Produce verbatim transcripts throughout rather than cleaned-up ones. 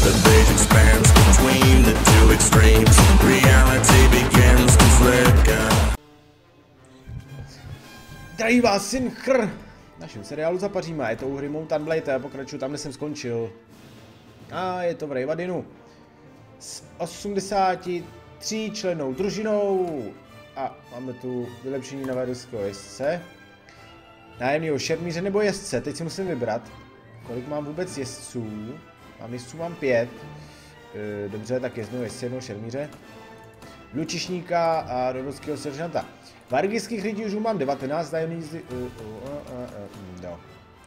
The bridge expands between the two extremes. Reality begins to flicker. Zdraví vás, Synchr! V našem seriálu Zapaříme, je to u hry Mount & Blade a já pokračuju tam, kde jsem skončil. A je to v Rejvadinu. S osmdesáti tří člennou družinou. A máme tu vylepšení na vedoucího jezdce. Nájemného šermíře nebo jezdce, teď si musím vybrat. Kolik mám vůbec jezdců? Mám jezdců, mám pět. E, dobře, tak jezdnou jezdce, jednou šermíře. Lučišníka a rodovského seržanta. Vargických rytířů mám devatenáct, nájemných jízdy... Uh, uh, uh, uh, uh, no.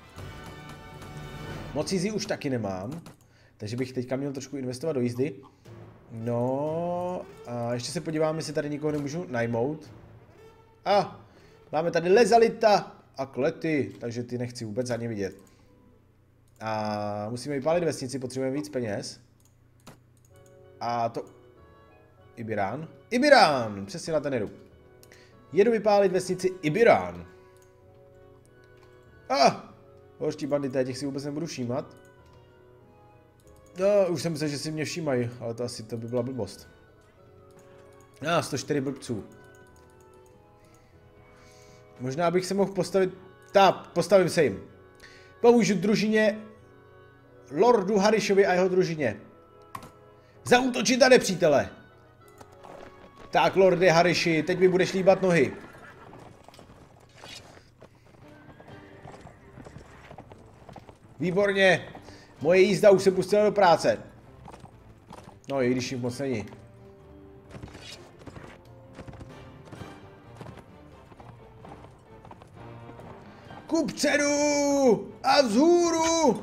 Moc jízdy už taky nemám. Takže bych teďka měl trošku investovat do jízdy. No... A ještě se podívám, jestli tady nikoho nemůžu najmout. A! Máme tady Lezalita a Klety, takže ty nechci vůbec ani vidět. A musíme vypálit vesnici, potřebujeme víc peněz. A to... Ibirán? Ibirán! Přesně na ten jedu. Jedu vypálit vesnici Ibirán. Ah! Hořtí bandité, těch si vůbec nebudu všímat. No, už jsem myslel, že si mě všímají, ale to asi to by byla blbost. Ah, sto čtyři blbců. Možná bych se mohl postavit... Ta, postavím se jim. Pomůžu družině Lordu Harishovi a jeho družině. Zaútočit na nepřítele. Tak, Lorde Harishi, teď mi budeš líbat nohy. Výborně. Moje jízda už se pustila do práce. No, i když jich moc není. Kupředu a vzhůru.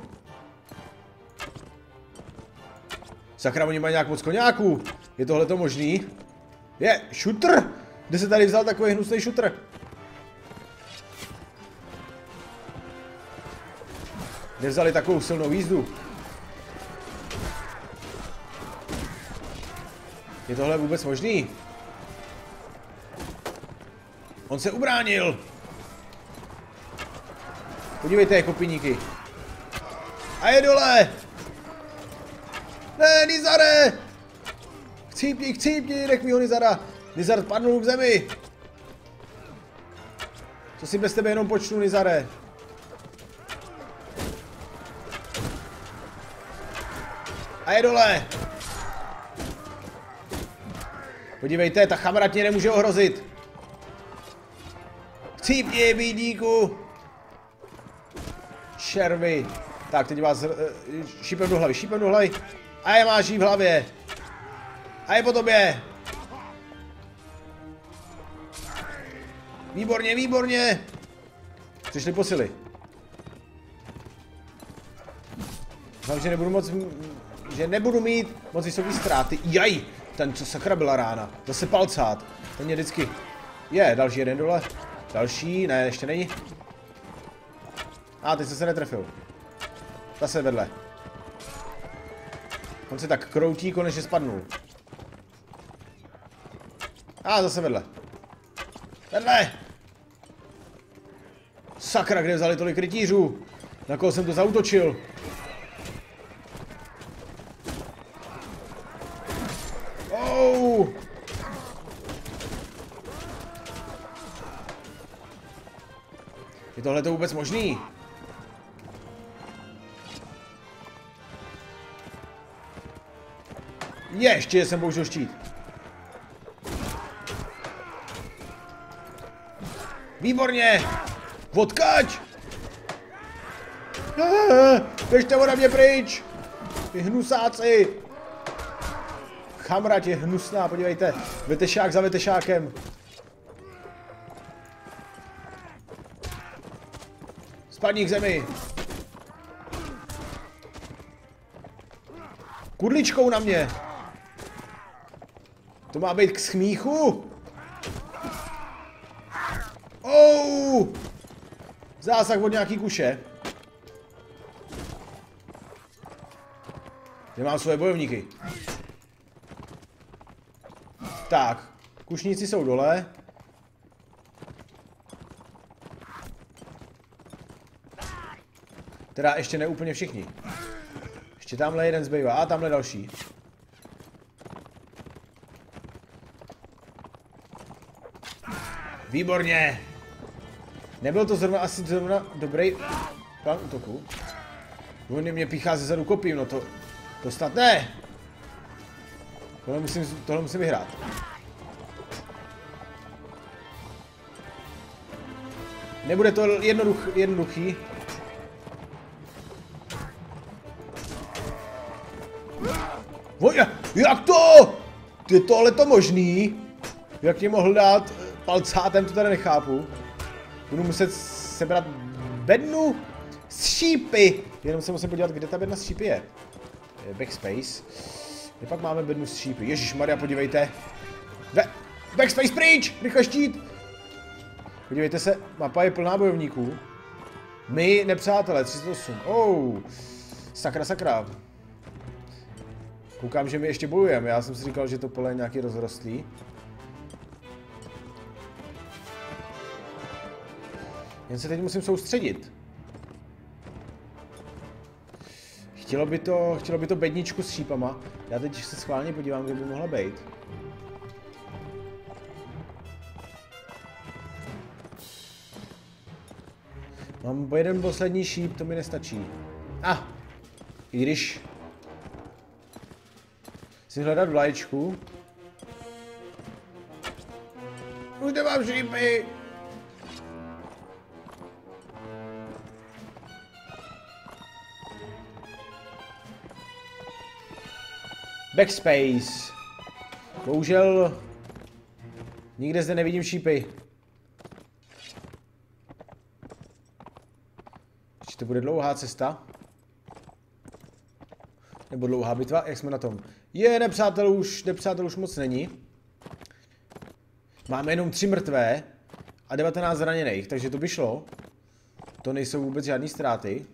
Sakra, oni mají nějak moc koňáků. Je tohle to možný? Je, šutr! Kde se tady vzal takový hnusný šutr? Kde vzali takovou silnou jízdu? Je tohle vůbec možný? On se ubránil! Podívejte, kopiníky. A je dole! Ne, Nizare! Chcípni, chcípni, nech mi ho Nizara. Nizar padnul k zemi. Co si bez tebe jenom počnu, Nizare? A je dole. Podívejte, ta chamra tě nemůže ohrozit. Chcípni, bídíku. Šervy. Tak, teď vás uh, šípem do hlavy, šípem do hlavy. A je máš jí v hlavě. A je po tobě. Výborně, výborně. Přišli posily. Doufám, že nebudu moc, že nebudu mít moc vysoké ztráty. Jaj, ten co sakra byla rána. Zase palcát. Ten je vždycky. Je, další jeden dole. Další, ne, ještě není. A, teď jsem se netrefil. Zase vedle. On se tak kroutí, konečně spadnul. A, zase vedle. Vedle! Sakra, kde vzali tolik rytířů? Na koho jsem to zaútočil? Oh! Je tohle to vůbec možný? Ještě jsem použil štít. Výborně! Odkaď! Běžte ode mě pryč! Ty hnusáci! Chamrať je hnusná, podívejte. Vetešák za vetešákem. Spadni k zemi. Kudličkou na mě. To má být k smíchu? Oh! Zásah od nějaký kuše. Kde mám svoje bojovníky? Tak, kušníci jsou dole. Teda ještě ne úplně všichni. Ještě tamhle jeden zbývá. A tamhle další. Výborně. Nebyl to zrovna asi zrovna dobrý plán útoku. On mě píchá ze zadu kopím, no to... To snad ne. Tohle musím, tohle musím vyhrát. Nebude to jednoduch, jednoduchý. Voje, jak to? Je tohle to možný? Jak mě mohl dát palcátem, to tady nechápu. Budu muset sebrat bednu s šípy. Jenom se musím podívat, kde ta bedna s šípy je. Backspace. Kde pak máme bednu s šípy? Ježišmarja, podívejte. Ve, backspace pryč! Rychle štít! Podívejte se, mapa je plná bojovníků. My, nepřátelé, třicet osm. Oh, sakra, sakra. Koukám, že my ještě bojujeme. Já jsem si říkal, že to pole je nějaký rozrostlý. Jen se teď musím soustředit. Chtělo by to, chtělo by to bedničku s šípama. Já teď se schválně podívám, kde by mohla být. Mám jeden poslední šíp, to mi nestačí. A, ah, i když... Chci hledat vlaječku. Už nemám šípy! Backspace. Bohužel... Nikde zde nevidím šípy. Ještě to bude dlouhá cesta. Nebo dlouhá bitva, jak jsme na tom? Je, nepřátel už, nepřátel už moc není. Máme jenom tři mrtvé a devatenáct zraněných, takže to by šlo. To nejsou vůbec žádné ztráty.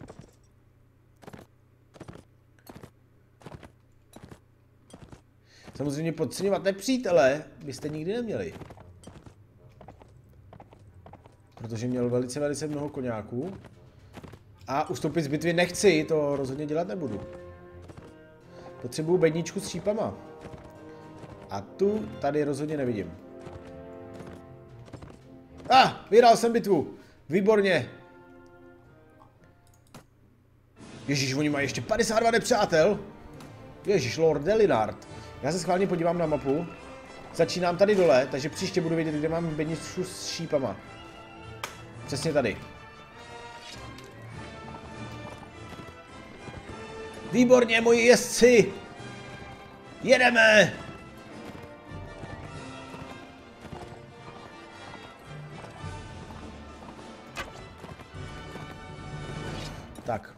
Samozřejmě podceňovat nepřítele byste nikdy neměli. Protože měl velice, velice mnoho koňáků. A ustoupit z bitvy nechci, to rozhodně dělat nebudu. Potřebuju bedničku s šípama. A tu tady rozhodně nevidím. A, ah, vyhrál jsem bitvu. Výborně. Ježíš, oni mají ještě padesát dva nepřátel. Ježíš, Lord Delinard. Já se schválně podívám na mapu. Začínám tady dole, takže příště budu vědět, kde mám bedničku s šípama. Přesně tady. Výborně, moji jezdci! Jedeme! Tak.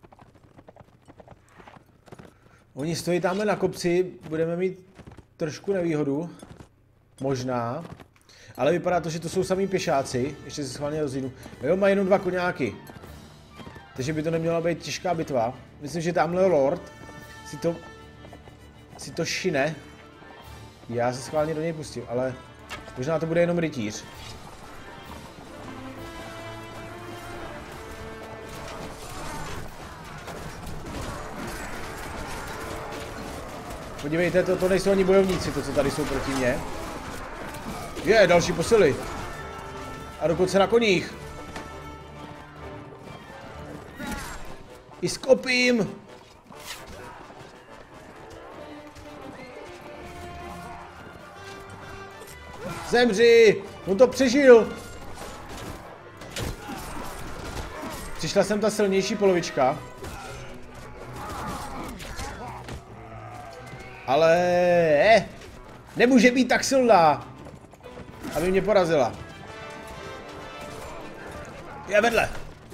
Oni stojí tamhle na kopci, budeme mít trošku nevýhodu. Možná. Ale vypadá to, že to jsou samý pěšáci. Ještě se schválně rozjdu. Jo, mají jenom dva koňáky. Takže by to neměla být těžká bitva. Myslím, že tamhle Lord si to, si to šine. Já se schválně do něj pustím, ale možná to bude jenom rytíř. Podívejte, to, to nejsou ani bojovníci, to, co tady jsou proti mně. Je, další posily. A dokonce na koních. I s kopím. Zemři! On to přežil! Přišla sem ta silnější polovička. Ale eh, nemůže být tak silná, aby mě porazila. Je vedle.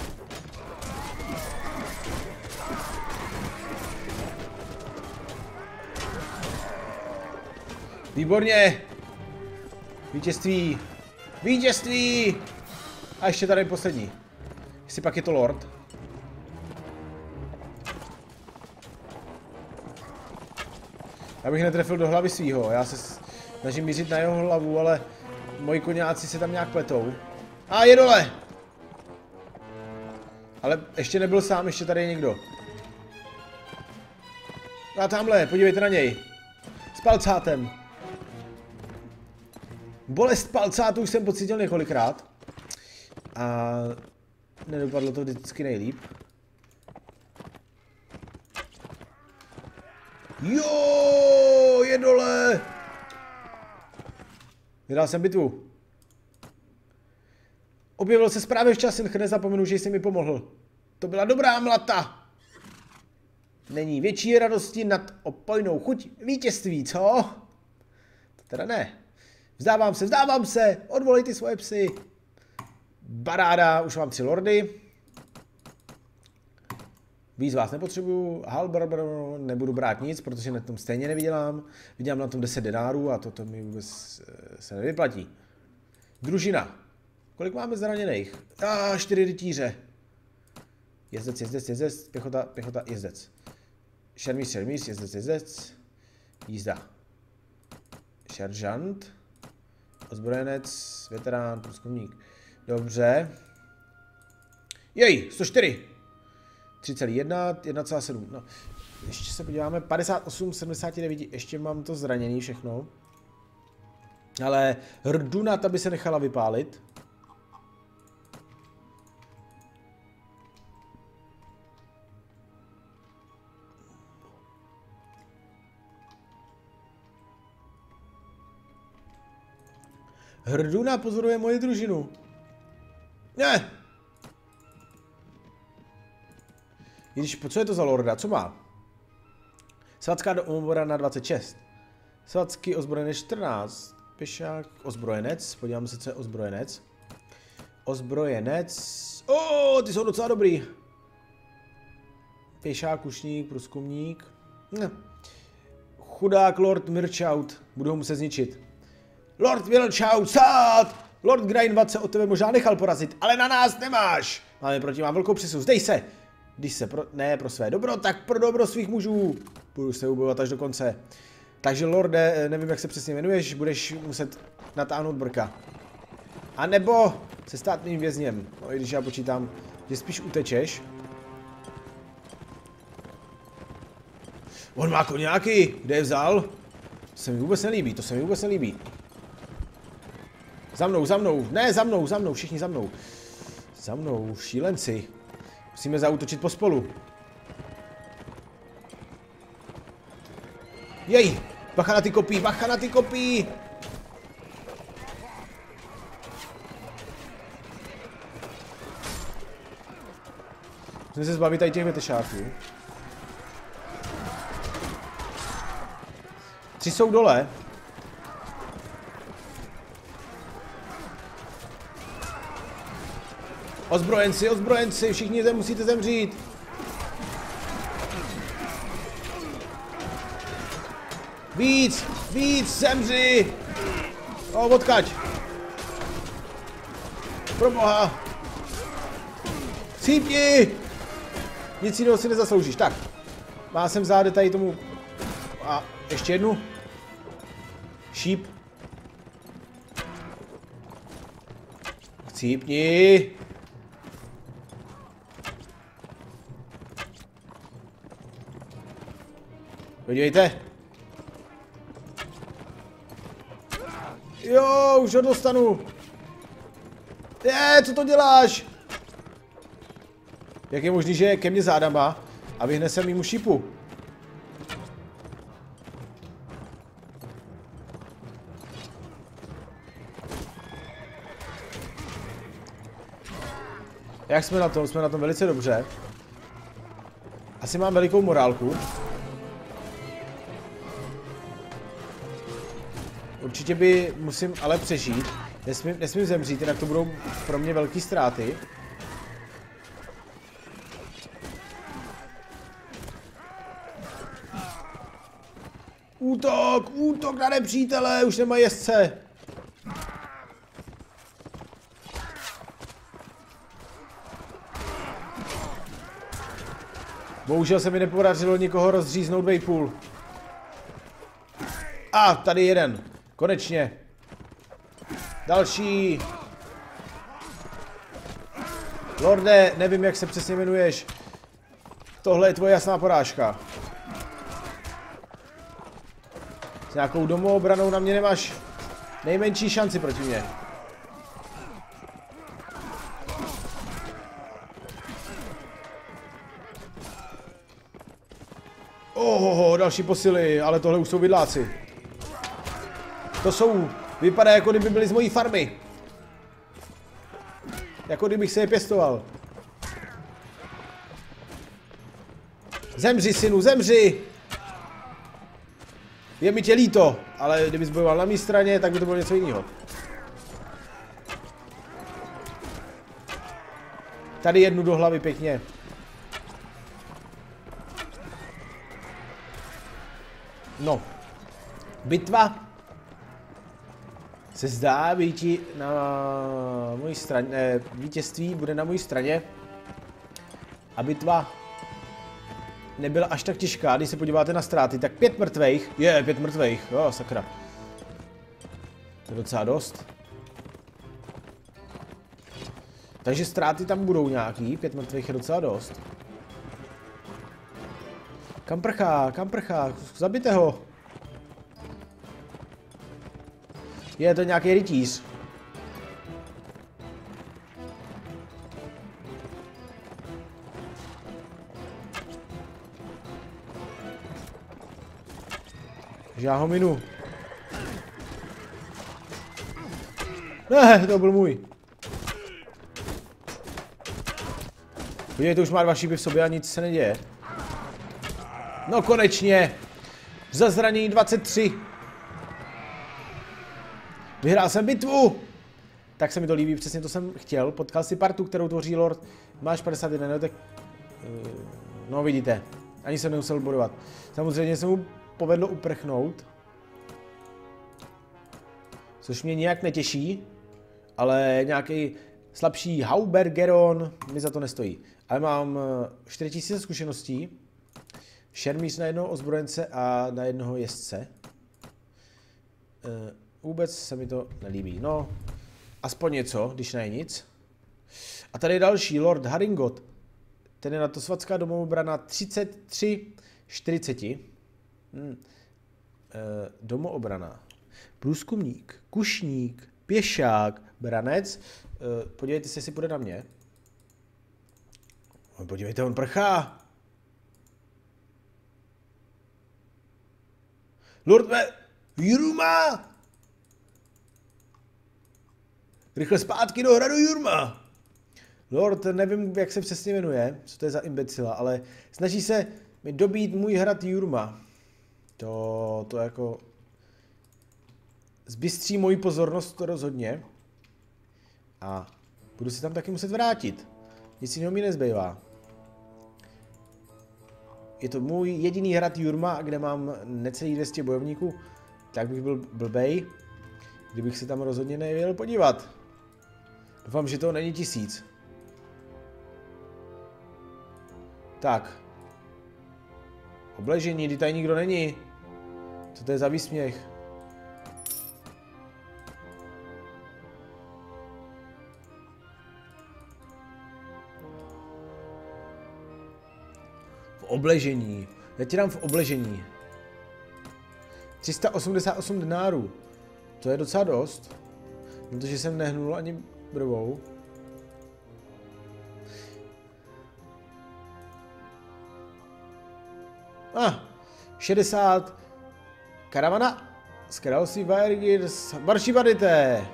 Výborně. Vítězství. Vítězství. A ještě tady poslední. Jestli pak je to Lord. Já bych netrefil do hlavy svýho. Já se snažím mířit na jeho hlavu, ale moji koňáci se tam nějak pletou. A je dole. Ale ještě nebyl sám, ještě tady je někdo. A tamhle, podívejte na něj. S palcátem. Bolest palcátu už jsem pocítil několikrát. A nedopadlo to vždycky nejlíp. Jo, je dole. Vydal jsem bitvu. Objevil se právě včas, jen nezapomenu, že jsi mi pomohl. To byla dobrá mlata. Není větší radosti nad opojnou chuť vítězství, co? To teda ne. Vzdávám se, vzdávám se, odvolej ty svoje psy. Baráda, už mám tři lordy. Víc vás nepotřebuju, halbarbr, nebudu brát nic, protože na tom stejně nevydělám. Vydělám na tom deset denárů a toto mi vůbec se nevyplatí. Družina. Kolik máme zraněných? A čtyři rytíře. Jezdec, jezdec, jezdec, pěchota, pěchota, jezdec. Šermíř, šermíř, jezdec, jezdec. Jízda. Šeržant. Ozbrojenec, veterán, průzkumník. Dobře. Jej, sto čtyři. tři celá jedna, jedna celá sedm. No, ještě se podíváme. padesát osm, sedmdesát devět, ještě mám to zraněný všechno. Ale Rduna, ta by se nechala vypálit. Hrduna pozoruje moji družinu. Ne! Když, co je to za lorda? Co má? Svatská domovora na dvacet šest. Svatský ozbrojenec čtrnáct. Pěšák, ozbrojenec. Podíváme se, co je ozbrojenec. Ozbrojenec. O, oh, ty jsou docela dobrý. Pěšák, kušník, průzkumník. Ne. Chudák Lord Mirchaut. Budu ho muset zničit. Lord Mirchaut, sát! Lord Grainvat se od tebe možná nechal porazit, ale na nás nemáš. Máme proti vám velkou přesu. Zdej se! Když se pro, ne pro své dobro, tak pro dobro svých mužů. Budu se ubojovat až do konce. Takže lorde, nevím, jak se přesně jmenuješ, budeš muset natáhnout brka. A nebo se stát mým vězněm. No i když já počítám, že spíš utečeš. On má koněáky, kde je vzal? To se mi vůbec nelíbí, to se mi vůbec nelíbí. Za mnou, za mnou, ne, za mnou, za mnou, všichni za mnou. Za mnou, šílenci. Musíme zaútočit pospolu. Jej, bacha na ty kopí, bacha na ty kopí. Musíme se zbavit tady těch větešáků. Tři jsou dole. Ozbrojenci, ozbrojenci, všichni zem musíte zemřít. Víc, víc, zemři. O, odkaď. Proboha. Cípni. Nic jiného si nezasloužíš. Tak, má jsem záde tady tomu. A ještě jednu. Šíp. Cípni. Podívejte. Jo, už ho dostanu. Je, co to děláš? Jak je možný, že je ke mně zádama a vyhnesem mýmu šípu? Jak jsme na tom? Jsme na tom velice dobře. Asi mám velikou morálku. Určitě by musím ale přežít. Nesmím, nesmím zemřít, jinak to budou pro mě velké ztráty. Útok! Útok na nepřítele! Už nemají jezdce! Bohužel se mi nepodařilo nikoho rozříznout vejpůl. A tady jeden. Konečně. Další. Lorde, nevím, jak se přesně jmenuješ. Tohle je tvoje jasná porážka. S nějakou domoobranou na mě nemáš nejmenší šanci proti mě. Ohoho, další posily, ale tohle už jsou vidláci. To jsou, vypadá jako kdyby byli z mojí farmy. Jako kdybych se je pěstoval. Zemři, synu, zemři! Je mi tě líto, ale kdybys bojoval na mé straně, tak by to bylo něco jiného. Tady jednu do hlavy pěkně. No. Bitva se zdá být na mojí straně, ne, vítězství bude na mojí straně. A bitva nebyla až tak těžká, když se podíváte na ztráty, tak pět mrtvejch, je, pět mrtvejch, jo, sakra. To je docela dost. Takže ztráty tam budou nějaký, pět mrtvejch je docela dost. Kam prchá, kam prchá, zabijte ho. Je to nějaký rytíř. Takže já ho minu. Ne, to byl můj. Podívejte, už má dva šípy v sobě a nic se neděje. No konečně. Za zranění dvacet tři. Vyhrál jsem bitvu. Tak se mi to líbí, přesně to jsem chtěl. Potkal si partu, kterou tvoří Lord. Máš padesát jedna, no tak... No vidíte, ani jsem nemusel bojovat. Samozřejmě se mu povedlo uprchnout. Což mě nějak netěší. Ale nějaký slabší Haubergeron mi za to nestojí. Ale mám čtyři tisíce zkušeností. Šermíř na jednoho ozbrojence a na jednoho jezdce. E, vůbec se mi to nelíbí. No, aspoň něco, když ne nic. A tady je další, Lord Haringot. Ten je na to svatská domoobrana třicet tři čtyřicet. Hmm. E, domoobrana. Průzkumník, kušník, pěšák, branec. E, podívejte se, jestli půjde na mě. Podívejte, on prchá. Lord Me... Jurma! Rychle zpátky do hradu Jurma! Lord, nevím, jak se přesně jmenuje, co to je za imbecila, ale snaží se mi dobít můj hrad Jurma. To, to jako... Zbystří moji pozornost to rozhodně. A budu se tam taky muset vrátit. Nic jiného mi nezbývá. Je to můj jediný hrad Jurma, kde mám necelých dvě stě bojovníků, tak bych byl blbej, kdybych se tam rozhodně nejel podívat. Doufám, že to není tisíc. Tak. Obležení, kdy tady nikdo není. Co to je za výsměch? V obležení. Já ti dám v obležení. tři sta osmdesát osm denárů. To je docela dost. Protože jsem nehnul ani brvou. Ah, šedesát. Karavana z království Vaergirs. Marší badité.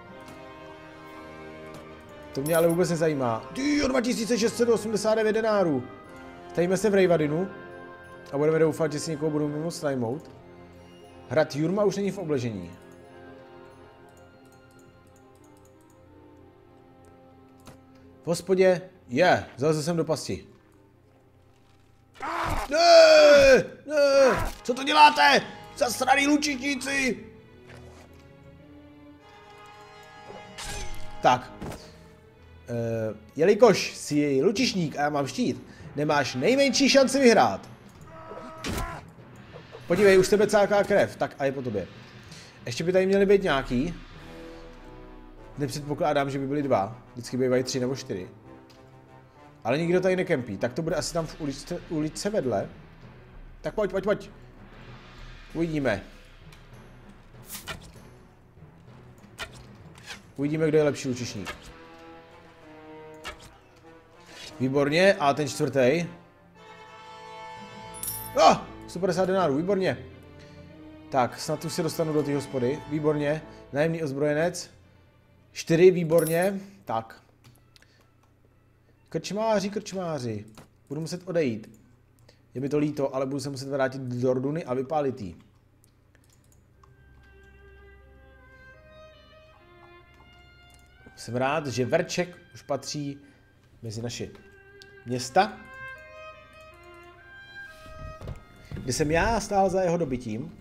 To mě ale vůbec nezajímá. Ty, dva tisíce šest set osmdesát devět denárů. Stavíme se v Rejvadinu a budeme doufat, že si někoho budu moct najmout. Hrad Jurma už není v obležení. V hospodě je, zalezl jsem do pasti. Ne, ne, co to děláte? Zasraný lučičníci! Tak. E, jelikož jsi lučišník a já mám štít, nemáš nejmenší šanci vyhrát. Podívej, už tebe cáká krev, tak a je po tobě. Ještě by tady měly být nějaký. Nepředpokládám, že by byly dva. Vždycky bývají tři nebo čtyři. Ale nikdo tady nekempí, tak to bude asi tam v uličce, uličce vedle. Tak pojď, pojď, pojď. Uvidíme. Uvidíme, kdo je lepší lučišník. Výborně, a ten čtvrtý. Oh, sto padesát denárů, výborně. Tak, snad už se dostanu do té hospody. Výborně. Nájemný ozbrojenec. čtyři, výborně. Tak. Krčmáři, krčmáři. Budu muset odejít. Je mi to líto, ale budu se muset vrátit do Dorduny a vypálit jí. Jsem rád, že Verček už patří mezi naše města, kde jsem já stál za jeho dobytím.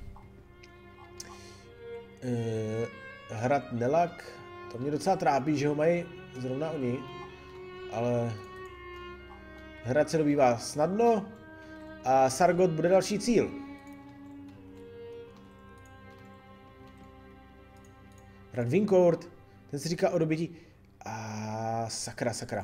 Uh, hrad Nelak, to mě docela trápí, že ho mají zrovna oni, ale hrad se dobývá snadno a Sargot bude další cíl. Hrad Vincourt, ten se říká o dobytí. A sakra, sakra.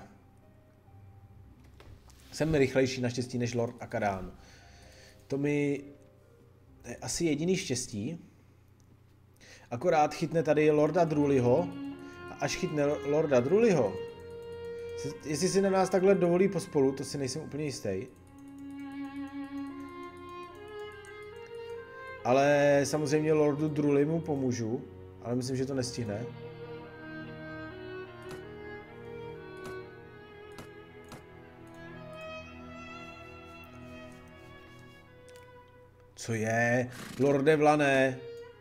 Jsem rychlejší naštěstí než Lord Akadán. To mi to je asi jediný štěstí. Akorát chytne tady Lorda Druliho. A až chytne Lorda Druliho, jestli si na nás takhle dovolí pospolu, to si nejsem úplně jistý. Ale samozřejmě Lordu Drulimu pomůžu, ale myslím, že to nestihne. Co je? Lorde Vlané.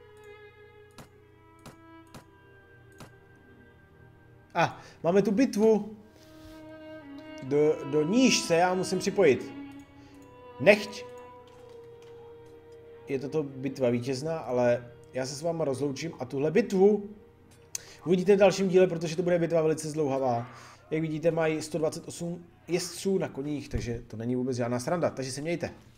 A, ah, máme tu bitvu. Do, do níž se já musím připojit. Nechť. Je toto bitva vítězná, ale já se s váma rozloučím a tuhle bitvu uvidíte v dalším díle, protože to bude bitva velice zdlouhavá. Jak vidíte, mají sto dvacet osm jezdců na koních, takže to není vůbec žádná sranda, takže se mějte.